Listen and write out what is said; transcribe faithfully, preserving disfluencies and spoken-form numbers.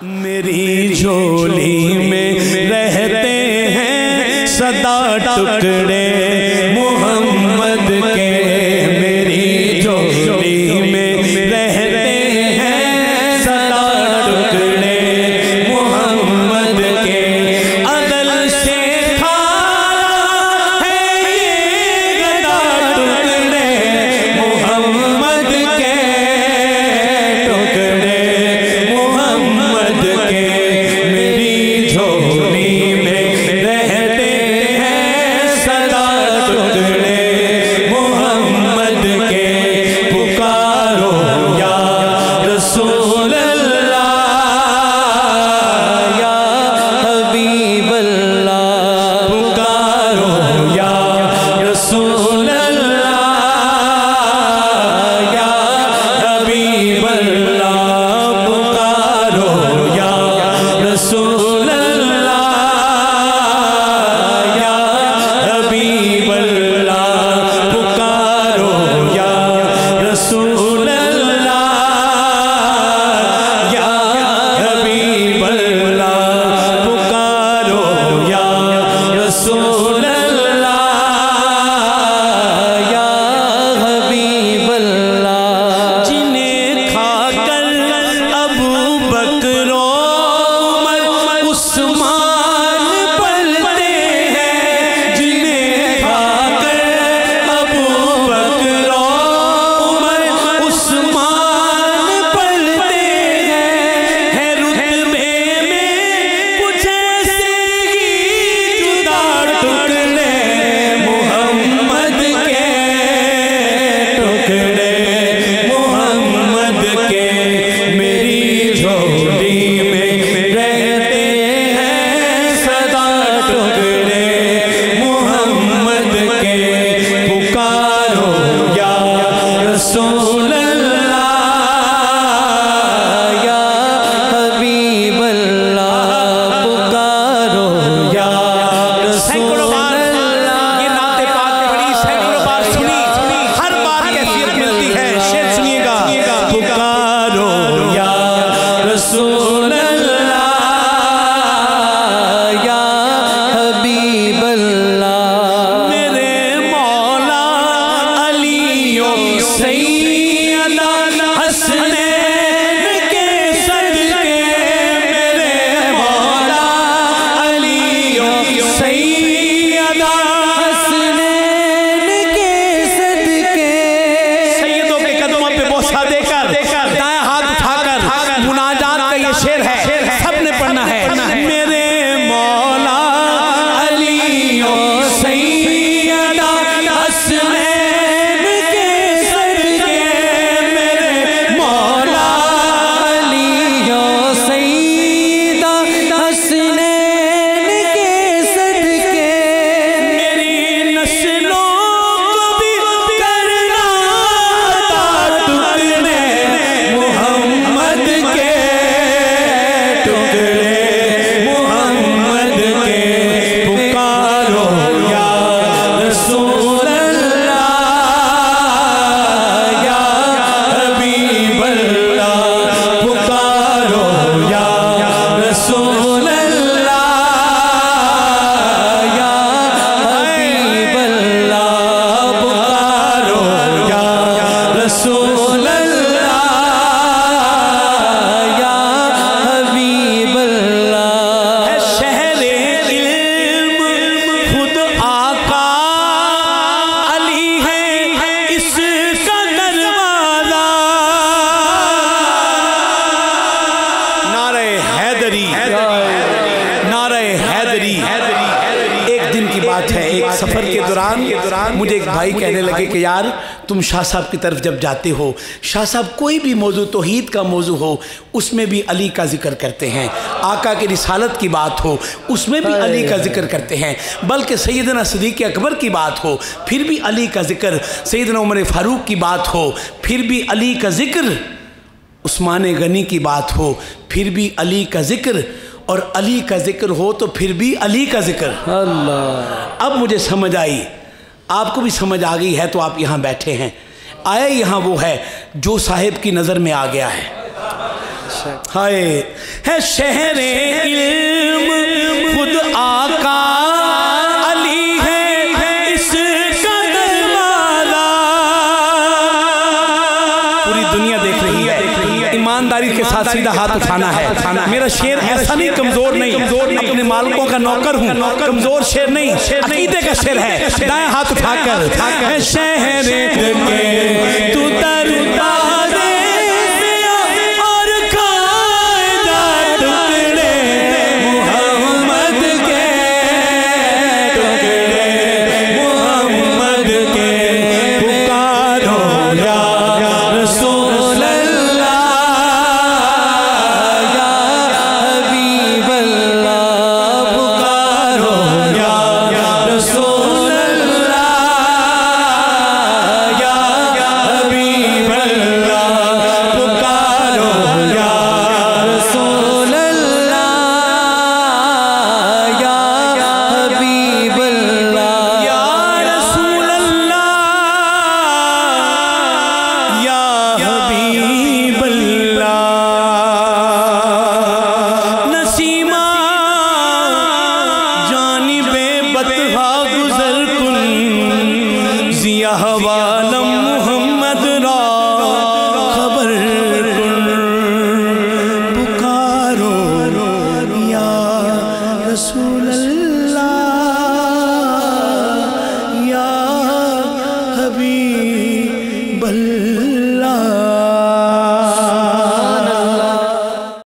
میری جھولی میں رہتے ہیں صدا ٹکڑے محمد کے، میری جھولی میں رہتے ہیں صدا ٹکڑے محمد کے، عدل سے کھایا ہے یہ گدا ٹکڑے محمد کے، ٹکڑے محمد کے، میری جھولی میں رہتے ہیں صدا ٹکڑے محمد کے، پکارو یا رسول اللہ یا حبیب اللہ، پکارو یا رسول اللہ یا حبیب اللہ، پکارو یا رسول اللہ یا حبیب اللہ، پکارو یا رسول اللہ یا حبیب اللہ، پکارو یا رسول اللہ یا حبیب اللہ، جنہیں کھا کر ابو بکر و عمر عثمان پلتے ہیں، جنہیں کھا کر ابو بکر و عمر عثمان پلتے ہیں، ہے رتبے میں کچھ ایسے ہی جدا ٹکڑے محمد کے، ٹکڑے محمد کے، میری جھولی میں رہتے ہیں صدا ٹکڑے محمد کے، پکارو یا رسول اللہ یا حبیب اللہ، پکارو یا رسول اللہ۔ یہ نعت پاک میں بڑی سینکڑوں بار سنی، ہر بار کیفیت ملتی ہے، شعر سنیے گا، پکارو یا رسول اللہ یا حبیب اللہ، میرے مولا علی و سیدہ حسنین کے صدقے، میرے مولا علی و سیدہ حسنین کے صدقے، سیدوں کے قدموں پہ بوسہ دے کر دائیں ہاتھ اٹھا کر مناجات کا یہ شعر ہے، سب نے پڑھنا ہے، میرے مولا علی و سیدہ حسنین کے صدقے، میرے مولا علی و سیدہ حسنین کے صدقے، میری نسلوں کو بھی کرنا عطا ٹکڑے محمد کے، ٹکڑے محمد کے، پکارو یا رسول اللہ یا حبیب اللہ، پکارو یا رسول اللہ یا حبیب اللہ، پکارو یا رسول اللہ یا حبیب اللہ، ہے شہر علم خود آقا علی ہے اس کا دروازہ، نعرہ حیدری، نعرہ حیدری۔ ایک دن کی بات ہے، ایک سفر کے دوران مجھے ایک بھائی کہنے لگے کہ یار تم شاہ صاحب کی طرف جب جاتے ہو، شاہ صاحب کوئی بھی موضوع توحید کا موضوع ہو اس میں بھی علی کا ذکر کرتے ہیں، آقا کی رسالت کی بات ہو اس میں بھی علی کا ذکر کرتے ہیں، بلکہ سیدنا صدیق اکبر کی بات ہو پھر بھی علی کا ذکر، سیدنا عمر فاروق کی بات ہو پھر بھی علی کا ذکر، عثمان غنی کی بات ہو پھر بھی علی کا ذکر، اور علی کا ذکر ہو تو پھر بھی علی کا ذکر۔ اللہ، اب مجھے سمجھ آئی، آپ کو بھی سمجھ آ گئی ہے تو آپ یہاں بیٹھے ہیں، آیا یہاں وہ ہے جو صاحب کی نظر میں آ گیا ہے۔ ہائے ہے شہر علم خود آقا علی ہے اس کا دروازہ. پوری دنیا دیکھ رہی ہے. ایمانداری کے ساتھ سیدھا ہاتھ اٹھانا ہے. میرا شعر ایسا نہیں کمزور نہیں, اپنے مالکوں کا نوکر ہوں, کمزور شعر نہیں, عقیدے کا شعر ہے. دائیں ہاتھ اٹھا کر ہے شہر کے تو دروازے اور قاعدہ ٹکڑے محمد کے, ٹکڑے محمد کے پکارو یا رسول اللہ یا حبیب اللہ, پکارو یا رسول اللہ یا حبیب اللہ, پکارو یا رسول اللہ یا حبیب اللہ, یا رسول اللہ یا حبیب اللہ. نسیمہ جانب بطحا گزر کن, ضیا حوالم محمد را خبر کن, پکارو یا رسول اللہ